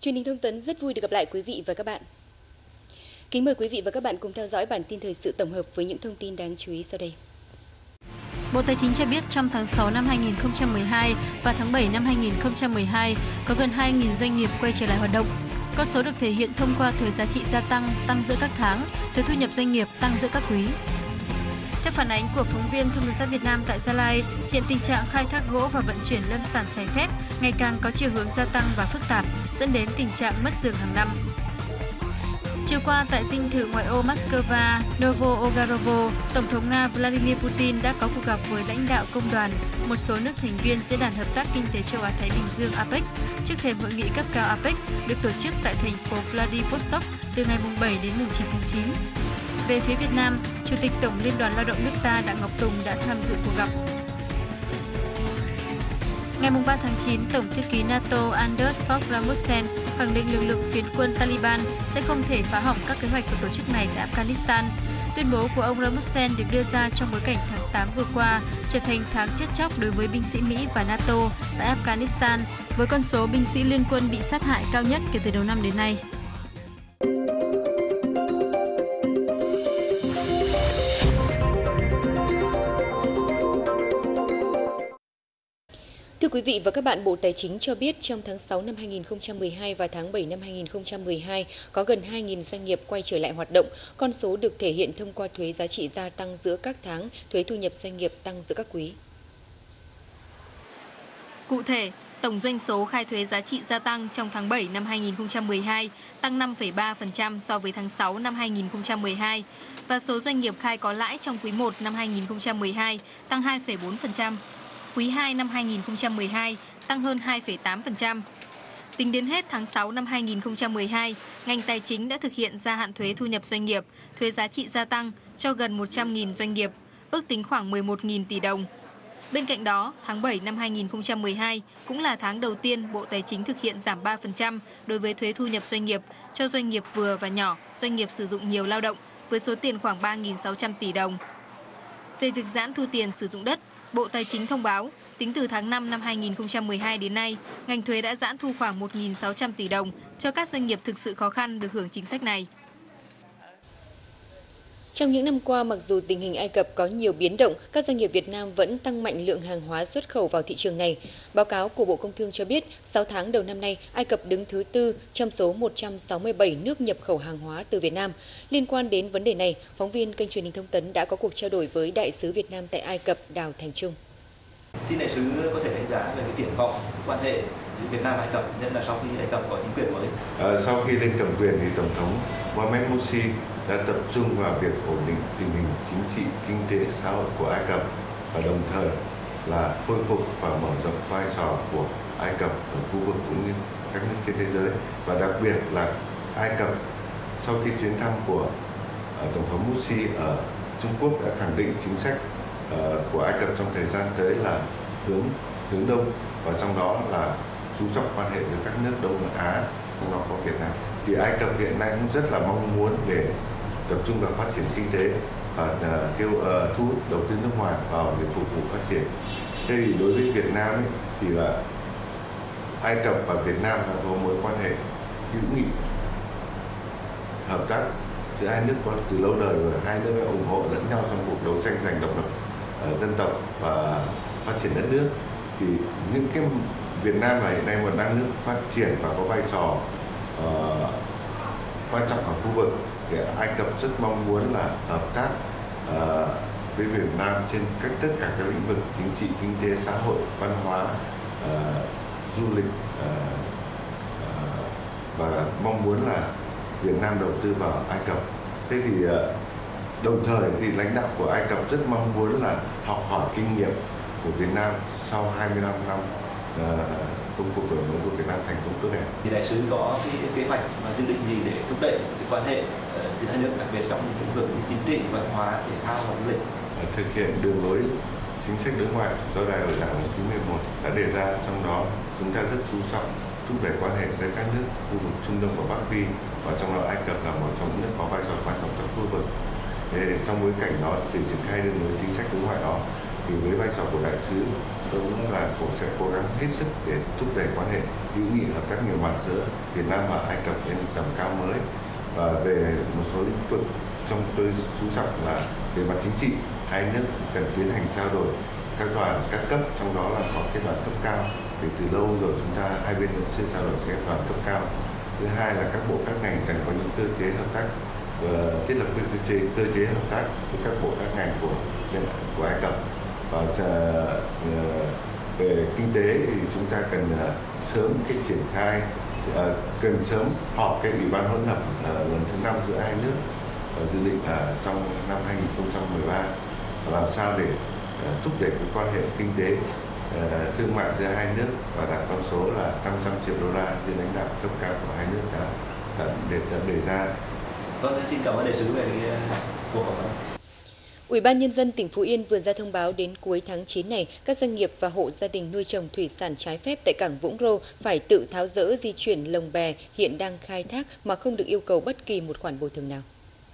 Truyền hình Thông tấn rất vui được gặp lại quý vị và các bạn. Kính mời quý vị và các bạn cùng theo dõi bản tin thời sự tổng hợp với những thông tin đáng chú ý sau đây. Bộ Tài chính cho biết trong tháng 6 năm 2012 và tháng 7 năm 2012 có gần 2.000 doanh nghiệp quay trở lại hoạt động. Con số được thể hiện thông qua thuế giá trị gia tăng giữa các tháng, thuế thu nhập doanh nghiệp tăng giữa các quý. Theo phản ánh của phóng viên Thông tấn xã Việt Nam tại Gia Lai, hiện tình trạng khai thác gỗ và vận chuyển lâm sản trái phép ngày càng có chiều hướng gia tăng và phức tạp, dẫn đến tình trạng mất rừng hàng năm. Chiều qua tại dinh thự ngoại ô Moscow, Novo-Ogarovo, Tổng thống Nga Vladimir Putin đã có cuộc gặp với lãnh đạo công đoàn, một số nước thành viên Diễn đàn Hợp tác Kinh tế Châu Á-Thái Bình Dương APEC, trước thềm hội nghị cấp cao APEC được tổ chức tại thành phố Vladivostok từ ngày 7 đến 9 tháng 9. Về phía Việt Nam, Chủ tịch Tổng Liên đoàn Lao động nước ta Đặng Ngọc Tùng đã tham dự cuộc gặp. Ngày 3 tháng 9, Tổng thư ký NATO Anders Fogh Rasmussen khẳng định lực lượng phiến quân Taliban sẽ không thể phá hỏng các kế hoạch của tổ chức này tại Afghanistan. Tuyên bố của ông Rasmussen được đưa ra trong bối cảnh tháng 8 vừa qua trở thành tháng chết chóc đối với binh sĩ Mỹ và NATO tại Afghanistan, với con số binh sĩ liên quân bị sát hại cao nhất kể từ đầu năm đến nay. Thưa quý vị và các bạn, Bộ Tài chính cho biết trong tháng 6 năm 2012 và tháng 7 năm 2012 có gần 2.000 doanh nghiệp quay trở lại hoạt động. Con số được thể hiện thông qua thuế giá trị gia tăng giữa các tháng, thuế thu nhập doanh nghiệp tăng giữa các quý. Cụ thể, tổng doanh số khai thuế giá trị gia tăng trong tháng 7 năm 2012 tăng 5,3% so với tháng 6 năm 2012 và số doanh nghiệp khai có lãi trong quý 1 năm 2012 tăng 2,4%. Quý 2 năm 2012 tăng hơn 2,8%. Tính đến hết tháng 6 năm 2012, ngành tài chính đã thực hiện gia hạn thuế thu nhập doanh nghiệp, thuế giá trị gia tăng cho gần 100.000 doanh nghiệp, ước tính khoảng 11.000 tỷ đồng. Bên cạnh đó, tháng 7 năm 2012 cũng là tháng đầu tiên Bộ Tài chính thực hiện giảm 3% đối với thuế thu nhập doanh nghiệp cho doanh nghiệp vừa và nhỏ, doanh nghiệp sử dụng nhiều lao động với số tiền khoảng 3.600 tỷ đồng. Về việc giãn thu tiền sử dụng đất, Bộ Tài chính thông báo, tính từ tháng 5 năm 2012 đến nay, ngành thuế đã giãn thu khoảng 1.600 tỷ đồng cho các doanh nghiệp thực sự khó khăn được hưởng chính sách này. Trong những năm qua, mặc dù tình hình Ai Cập có nhiều biến động, các doanh nghiệp Việt Nam vẫn tăng mạnh lượng hàng hóa xuất khẩu vào thị trường này. Báo cáo của Bộ Công Thương cho biết, 6 tháng đầu năm nay, Ai Cập đứng thứ 4 trong số 167 nước nhập khẩu hàng hóa từ Việt Nam. Liên quan đến vấn đề này, phóng viên kênh truyền hình Thông tấn đã có cuộc trao đổi với Đại sứ Việt Nam tại Ai Cập Đào Thành Trung. Xin đại sứ có thể đánh giá về cái triển vọng quan hệ giữa Việt Nam và Ai Cập, nhất là sau khi Ai Cập có chính quyền mới. Sau khi lên cầm quyền thì Tổng thống Mohamed Morsi đã tập trung vào việc ổn định tình hình chính trị, kinh tế, xã hội của Ai Cập và đồng thời là khôi phục và mở rộng vai trò của Ai Cập ở khu vực cũng như các nước trên thế giới. Và đặc biệt là Ai Cập sau khi chuyến thăm của Tổng thống Morsi ở Trung Quốc đã khẳng định chính sách của Ai Cập trong thời gian tới là hướng đông, và trong đó là chú trọng quan hệ với các nước Đông Nam Á, trong đó có Việt Nam. Thì Ai Cập hiện nay cũng rất là mong muốn để tập trung vào phát triển kinh tế và thu hút đầu tư nước ngoài vào để phục vụ phát triển. Thế thì đối với Việt Nam ấy, thì là Ai Cập và Việt Nam đã có mối quan hệ hữu nghị, hợp tác giữa hai nước có từ lâu đời, và hai nước ủng hộ lẫn nhau trong cuộc đấu tranh giành độc lập dân tộc và phát triển đất nước. Thì những cái Việt Nam là hiện nay một đang nước phát triển và có vai trò quan trọng ở khu vực, thì Ai Cập rất mong muốn là hợp tác với Việt Nam trên tất cả các lĩnh vực chính trị, kinh tế, xã hội, văn hóa, du lịch, và mong muốn là Việt Nam đầu tư vào Ai Cập. Thế thì đồng thời thì lãnh đạo của Ai Cập rất mong muốn là học hỏi kinh nghiệm của Việt Nam sau 25 năm công cuộc đổi mới của Việt Nam thành công tốt đẹp. Thì đại sứ có cái kế hoạch và dự định gì để thúc đẩy cái quan hệ giữa hai nước, đặc biệt trong những lĩnh vực như chính trị, văn hóa, thể thao và du lịch? Thực hiện đường lối chính sách đối ngoại do Đại hội Đảng lần thứ 11 đã đề ra, trong đó chúng ta rất chú trọng thúc đẩy quan hệ với các nước khu vực Trung Đông và Bắc Phi, và trong đó Ai Cập là một trong những nước có vai trò quan trọng trong khu vực. Trong bối cảnh đó, để triển khai đường lối chính sách đối ngoại đó, thì với vai trò của đại sứ tôi cũng là sẽ cố gắng hết sức để thúc đẩy quan hệ hữu nghị hợp tác nhiều mặt giữa Việt Nam và Ai Cập lên tầm cao mới. Và về một số lĩnh vực trong tôi chú trọng là về mặt chính trị, hai nước cần tiến hành trao đổi các đoàn các cấp, trong đó là có cái đoàn cấp cao. Vì từ lâu rồi chúng ta hai bên vẫn chưa trao đổi cái đoàn cấp cao. Thứ hai là các bộ các ngành cần có những cơ chế hợp tác, thiết lập cơ chế hợp tác với các bộ các ngành của Ai Cập. Và về kinh tế thì chúng ta cần sớm cái triển khai, cần sớm họp cái ủy ban hỗn hợp lần thứ 5 giữa hai nước, dự định trong năm 2013, làm sao để thúc đẩy cái quan hệ kinh tế thương mại giữa hai nước và đạt con số là 500 triệu đô la như lãnh đạo cấp cao của hai nước đã đề ra. Vâng, xin cảm ơn đại sứ về cuộc phỏng vấn. Ủy ban Nhân dân tỉnh Phú Yên vừa ra thông báo đến cuối tháng 9 này, các doanh nghiệp và hộ gia đình nuôi trồng thủy sản trái phép tại cảng Vũng Rô phải tự tháo dỡ di chuyển lồng bè hiện đang khai thác mà không được yêu cầu bất kỳ một khoản bồi thường nào.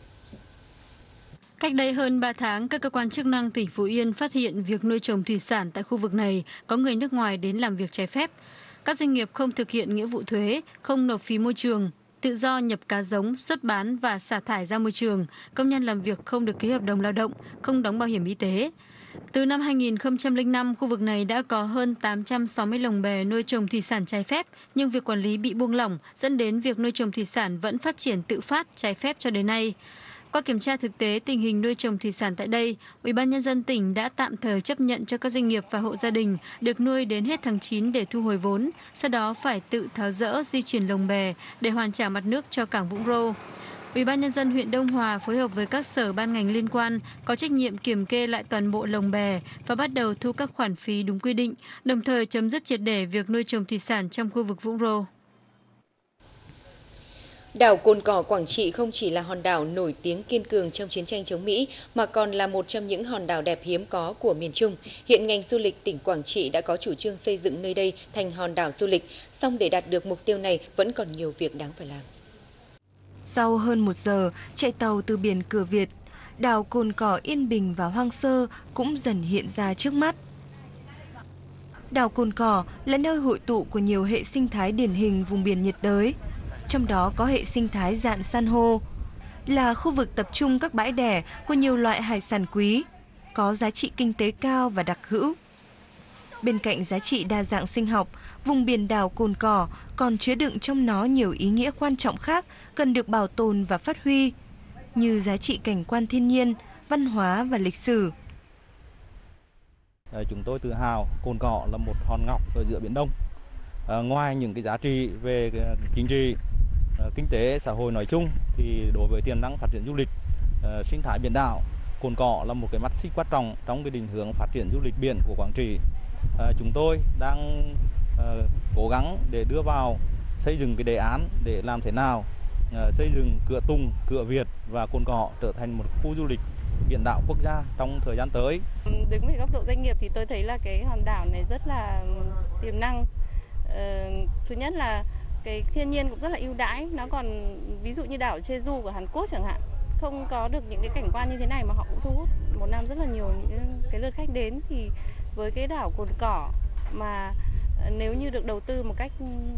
Cách đây hơn 3 tháng, các cơ quan chức năng tỉnh Phú Yên phát hiện việc nuôi trồng thủy sản tại khu vực này có người nước ngoài đến làm việc trái phép. Các doanh nghiệp không thực hiện nghĩa vụ thuế, không nộp phí môi trường, tự do nhập cá giống, xuất bán và xả thải ra môi trường, công nhân làm việc không được ký hợp đồng lao động, không đóng bảo hiểm y tế. Từ năm 2005, khu vực này đã có hơn 860 lồng bè nuôi trồng thủy sản trái phép, nhưng việc quản lý bị buông lỏng dẫn đến việc nuôi trồng thủy sản vẫn phát triển tự phát trái phép cho đến nay. Qua kiểm tra thực tế tình hình nuôi trồng thủy sản tại đây, Ủy ban Nhân dân tỉnh đã tạm thời chấp nhận cho các doanh nghiệp và hộ gia đình được nuôi đến hết tháng 9 để thu hồi vốn, sau đó phải tự tháo dỡ di chuyển lồng bè để hoàn trả mặt nước cho cảng Vũng Rô. Ủy ban Nhân dân huyện Đông Hòa phối hợp với các sở ban ngành liên quan có trách nhiệm kiểm kê lại toàn bộ lồng bè và bắt đầu thu các khoản phí đúng quy định, đồng thời chấm dứt triệt để việc nuôi trồng thủy sản trong khu vực Vũng Rô. Đảo Cồn Cỏ Quảng Trị không chỉ là hòn đảo nổi tiếng kiên cường trong chiến tranh chống Mỹ, mà còn là một trong những hòn đảo đẹp hiếm có của miền Trung. Hiện ngành du lịch tỉnh Quảng Trị đã có chủ trương xây dựng nơi đây thành hòn đảo du lịch, song để đạt được mục tiêu này vẫn còn nhiều việc đáng phải làm. Sau hơn 1 giờ chạy tàu từ biển Cửa Việt, đảo Cồn Cỏ yên bình và hoang sơ cũng dần hiện ra trước mắt. Đảo Cồn Cỏ là nơi hội tụ của nhiều hệ sinh thái điển hình vùng biển nhiệt đới. Trong đó có hệ sinh thái rạn san hô, là khu vực tập trung các bãi đẻ của nhiều loại hải sản quý, có giá trị kinh tế cao và đặc hữu. Bên cạnh giá trị đa dạng sinh học, vùng biển đảo Cồn Cỏ còn chứa đựng trong nó nhiều ý nghĩa quan trọng khác cần được bảo tồn và phát huy, như giá trị cảnh quan thiên nhiên, văn hóa và lịch sử. Chúng tôi tự hào Cồn Cỏ là một hòn ngọc ở giữa Biển Đông. Ngoài những cái giá trị về chính trị, kinh tế, xã hội nói chung, thì đối với tiềm năng phát triển du lịch, sinh thái biển đảo, Cồn Cỏ là một cái mắt xích quan trọng trong cái định hướng phát triển du lịch biển của Quảng Trị. Chúng tôi đang cố gắng để đưa vào xây dựng cái đề án để làm thế nào xây dựng Cửa Tùng, Cửa Việt và Cồn Cỏ trở thành một khu du lịch biển đảo quốc gia trong thời gian tới. Đứng về góc độ doanh nghiệp thì tôi thấy là cái hòn đảo này rất là tiềm năng. Thứ nhất là cái thiên nhiên cũng rất là ưu đãi, nó còn ví dụ như đảo Jeju của Hàn Quốc chẳng hạn, không có được những cái cảnh quan như thế này mà họ cũng thu hút một năm rất là nhiều những cái lượt khách đến. Thì với cái đảo Cồn Cỏ mà nếu như được đầu tư một cách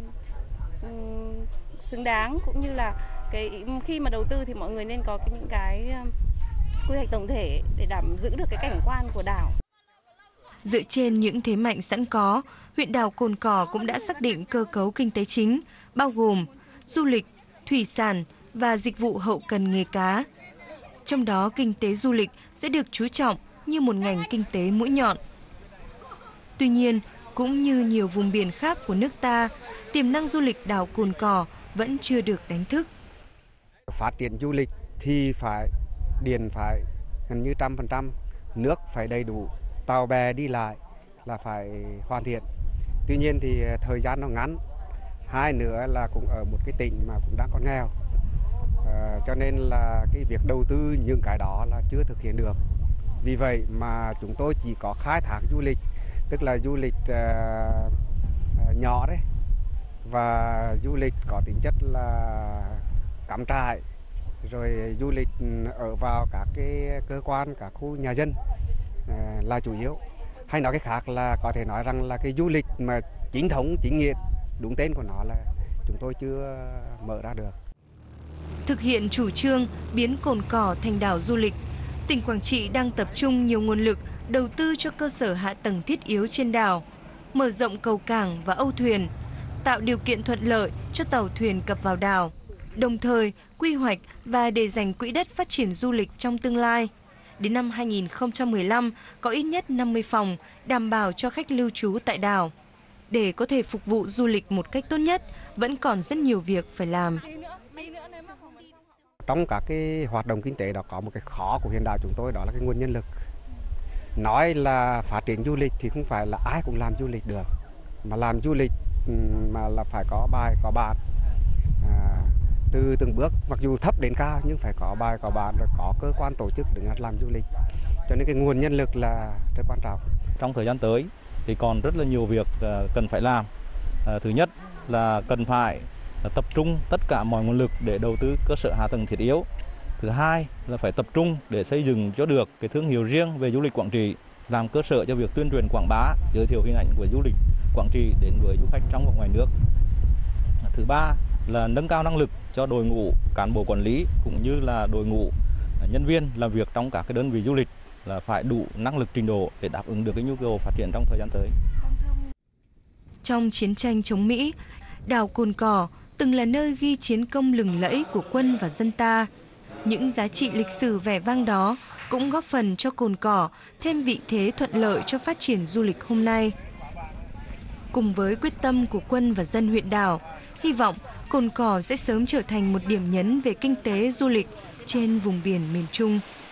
xứng đáng, cũng như là khi mà đầu tư thì mọi người nên có những cái quy hoạch tổng thể để đảm giữ được cái cảnh quan của đảo. Dựa trên những thế mạnh sẵn có, huyện đảo Cồn Cỏ cũng đã xác định cơ cấu kinh tế chính, bao gồm du lịch, thủy sản và dịch vụ hậu cần nghề cá. Trong đó, kinh tế du lịch sẽ được chú trọng như một ngành kinh tế mũi nhọn. Tuy nhiên, cũng như nhiều vùng biển khác của nước ta, tiềm năng du lịch đảo Cồn Cỏ vẫn chưa được đánh thức. Phát triển du lịch thì điện phải gần như 100%, nước phải đầy đủ, tàu bè đi lại là phải hoàn thiện. Tuy nhiên thì thời gian nó ngắn, hai nữa là cũng ở một cái tỉnh mà cũng đang còn nghèo, cho nên là cái việc đầu tư những cái đó là chưa thực hiện được. Vì vậy mà chúng tôi chỉ có khai thác du lịch, tức là du lịch nhỏ đấy, và du lịch có tính chất là cắm trại, rồi du lịch ở vào các cái cơ quan, các khu nhà dân là chủ yếu. Hay nói cái khác là có thể nói rằng là cái du lịch mà chính thống, chính nghĩa, đúng tên của nó là chúng tôi chưa mở ra được. Thực hiện chủ trương biến Cồn Cỏ thành đảo du lịch, tỉnh Quảng Trị đang tập trung nhiều nguồn lực đầu tư cho cơ sở hạ tầng thiết yếu trên đảo, mở rộng cầu cảng và âu thuyền, tạo điều kiện thuận lợi cho tàu thuyền cập vào đảo, đồng thời quy hoạch và để dành quỹ đất phát triển du lịch trong tương lai. Đến năm 2015 có ít nhất 50 phòng đảm bảo cho khách lưu trú tại đảo. Để có thể phục vụ du lịch một cách tốt nhất, vẫn còn rất nhiều việc phải làm. Trong các cái hoạt động kinh tế đó có một cái khó của huyện đảo chúng tôi, đó là cái nguồn nhân lực. Nói là phát triển du lịch thì không phải là ai cũng làm du lịch được, mà làm du lịch mà là phải có bài có bản, từ từng bước mặc dù thấp đến cao nhưng phải có bài có bản, rồi có cơ quan tổ chức để làm du lịch, cho nên cái nguồn nhân lực là rất quan trọng. Trong thời gian tới thì còn rất là nhiều việc cần phải làm. Thứ nhất là cần phải tập trung tất cả mọi nguồn lực để đầu tư cơ sở hạ tầng thiết yếu. Thứ hai là phải tập trung để xây dựng cho được cái thương hiệu riêng về du lịch Quảng Trị, làm cơ sở cho việc tuyên truyền quảng bá, giới thiệu hình ảnh của du lịch Quảng Trị đến với du khách trong và ngoài nước. Thứ ba là nâng cao năng lực cho đội ngũ cán bộ quản lý cũng như là đội ngũ nhân viên làm việc trong các cái đơn vị du lịch là phải đủ năng lực trình độ để đáp ứng được cái nhu cầu phát triển trong thời gian tới. Trong chiến tranh chống Mỹ, đảo Cồn Cỏ từng là nơi ghi chiến công lừng lẫy của quân và dân ta. Những giá trị lịch sử vẻ vang đó cũng góp phần cho Cồn Cỏ thêm vị thế thuận lợi cho phát triển du lịch hôm nay. Cùng với quyết tâm của quân và dân huyện đảo, hy vọng Cồn Cỏ sẽ sớm trở thành một điểm nhấn về kinh tế du lịch trên vùng biển miền Trung.